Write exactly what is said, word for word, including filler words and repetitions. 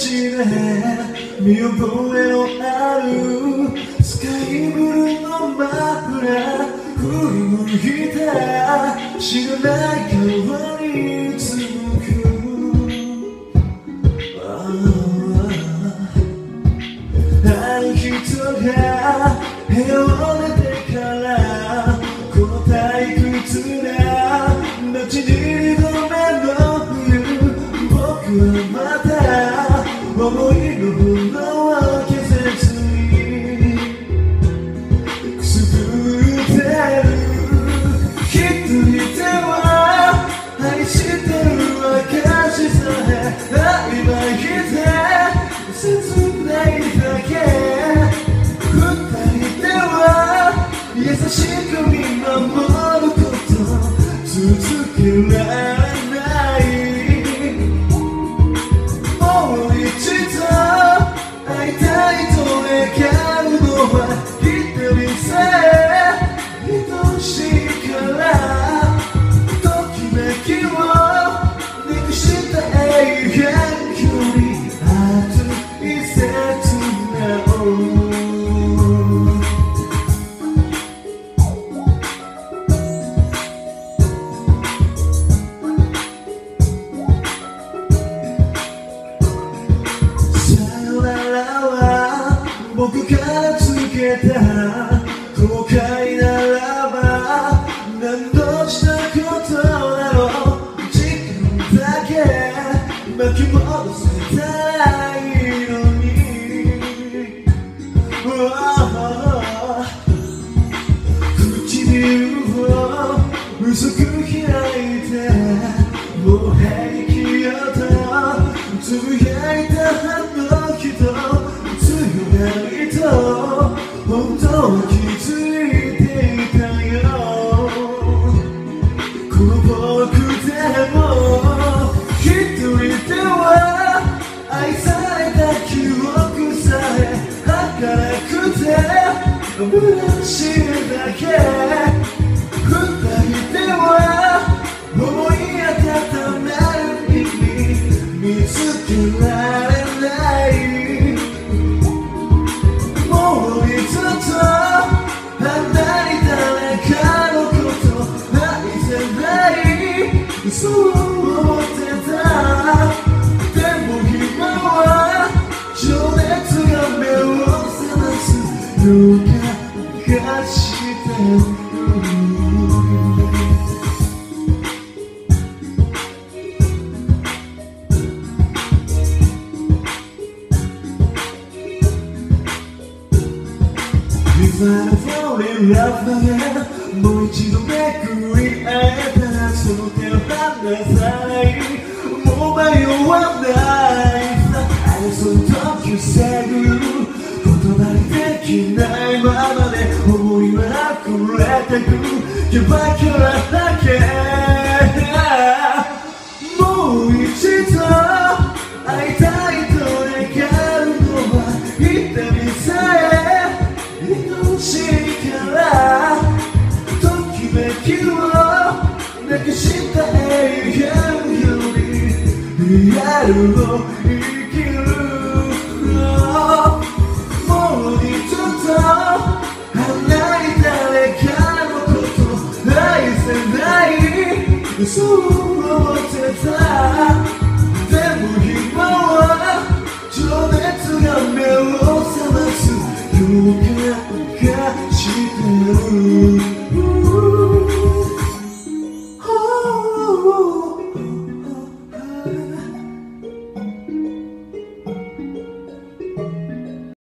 ちで見覚えのあるスカイブルーのマフラー振り向いた知らない川に続くある人が部屋を出てからこの退屈な街に二度目の冬僕はまた思いの炎を消せずにくすぶってる一人では愛してる証さえ曖昧で切ないだけ二人では優しく見守ること続けられないもう一度会いたいと願うのは一人さえ愛しいからときめきをなくした永遠より熱い切な想い僕からつけた後悔ならば何度したことだろう時間だけ巻き戻せたらいいのに、oh、唇を薄く開いてもう平気よとつぶやいたあの人本当は気づいていたよこの僕でも一人では愛された記憶さえ儚くて虚しいだけ二人では思い温める意味見つけられないそう思ってたでも今は情熱が目を覚ます予感がしてる今のフォーリーラブでもう一度めくり会えたらその手を離さないもう迷わないさ争う時を防ぐ言葉にできないままで思いは溢れてくキャバクラだけもう一度会いたいと願うのは一人さえ愛しいからときめきをなくした永遠よりリアルを生きるもう二度と離れ誰かのこと愛せないそう思ってたでも今は情熱が目を覚ます予感がしてる